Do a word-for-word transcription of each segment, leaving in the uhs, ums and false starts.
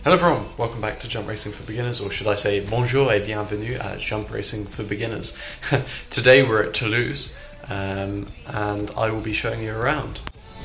Hello everyone, welcome back to Jump Racing for Beginners, or should I say bonjour et bienvenue at Jump Racing for Beginners. Today we're at Toulouse um, and I will be showing you around.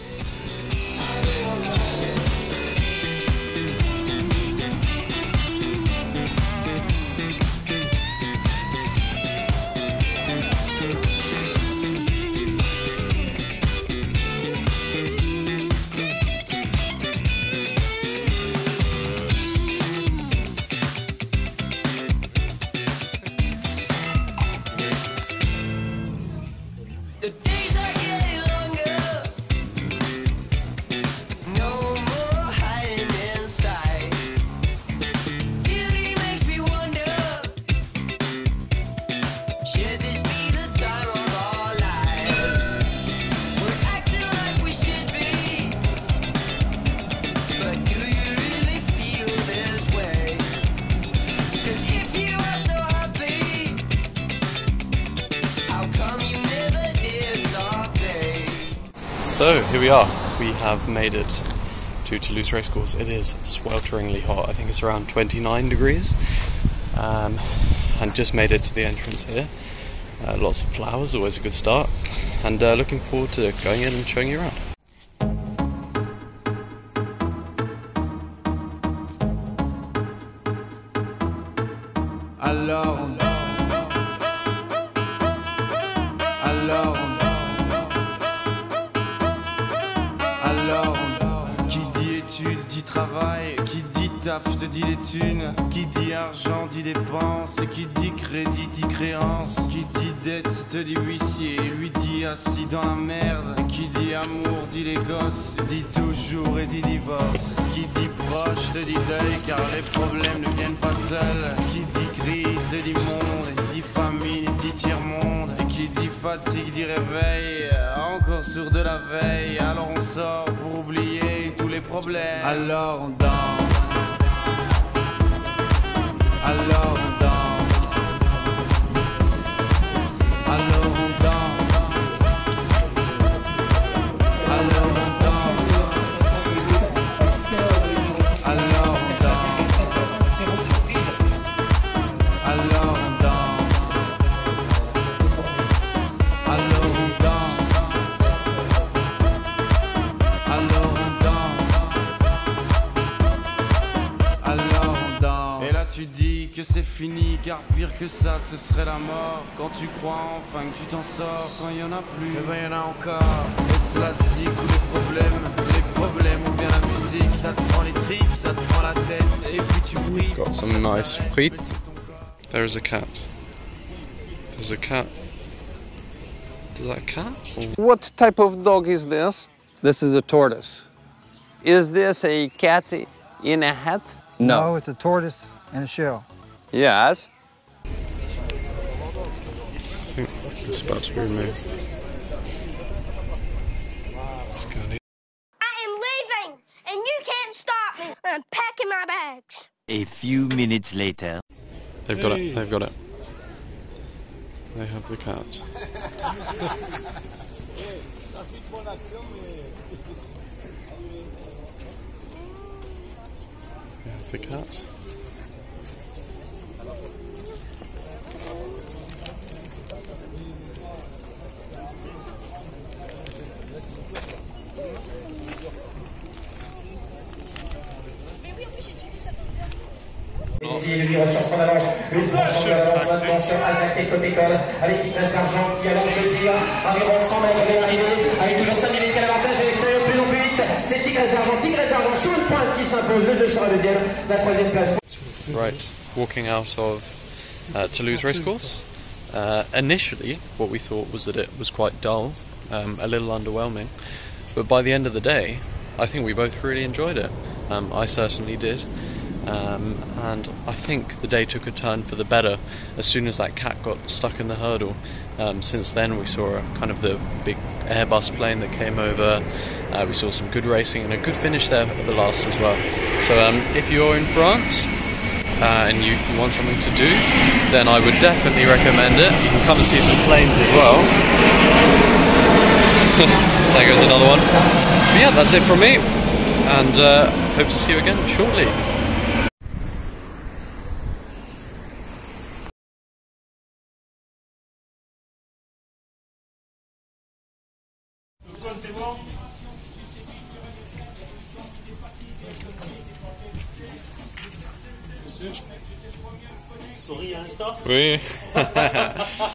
So here we are, we have made it to Toulouse Racecourse. It is swelteringly hot, I think it's around twenty-nine degrees, um, and just made it to the entrance here. Uh, lots of flowers, always a good start, and uh, looking forward to going in and showing you around. Alors, alors, alors, qui dit études dit travail, qui dit taf te dit les thunes, qui dit argent dit dépenses, qui dit crédit dit créance, qui dit dette te dit huissier, lui dit assis dans la merde, qui dit amour dit les gosses, dit toujours et dit divorce, qui dit proche te dit deuil car les problèmes ne viennent pas seuls, qui dit crise te dit monde, dit famine dit tiers-monde, et qui dit fatigue dit réveil, encore sur de la veille, alors on sort pour oublier tous les problèmes, alors on danse, alors on danse, alors on danse, alors on danse, alors on danse, alors on danse, alors on danse, alors on danse, alors on danse. Et là tu dis que c'est fini, car pire que ça ce serait la mort. Quand tu crois enfin que tu t'en sors, quand il y en a plus, eh ben y en a encore. Et cela c'est tous les problèmes, les problèmes ou bien la musique, ça te prend les tripes, ça te prend la tête, et puis tu brilles. Got some nice frites. There's a cat. There's a cat. Is that a cat? Or... What type of dog is this? This is a tortoise. Is this a cat in a hat? No. No, it's a tortoise in a shell. Yes. I think it's about to be removed. Let's go. I am leaving, and you can't stop me. I'm packing my bags. A few minutes later. They've got it, they've got it. They have the cat. They have the cat. Ici, le livre sur son avance, une franchise d'avance maintenant sur Azak côté code, avec une place d'argent qui allonge le tir, environ cent mètres de l'arrivée, avec toujours cinq minutes qu'à l'avantage et l'extérieur plus long plus vite, c'est Tigresse d'argent, Tigresse d'argent sur une pointe qui s'impose, le deux sur la deuxième, la troisième place. Right, walking out of uh, Toulouse Racecourse. Uh, initially, what we thought was that it was quite dull, um, a little underwhelming, but by the end of the day, I think we both really enjoyed it. Um, I certainly did. Um, and I think the day took a turn for the better as soon as that cat got stuck in the hurdle. Um, since then we saw a, kind of the big Airbus plane that came over, uh, we saw some good racing and a good finish there at the last as well. So um, if you're in France uh, and you, you want something to do, then I would definitely recommend it. You can come and see some planes as well. There goes another one. But yeah, that's it from me, and uh, hope to see you again shortly. Story Insta. Oui.